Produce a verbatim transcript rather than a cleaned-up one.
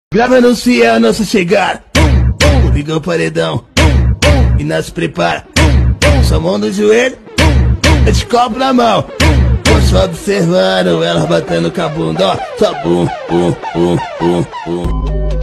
Grava anuncia a nossa chegada. Liga o paredão e nós se prepara. Sua mão no joelho, esse copo na mão. Tô só observando elas batendo com a bunda, ó. Só bum, bum, bum, bum, bum.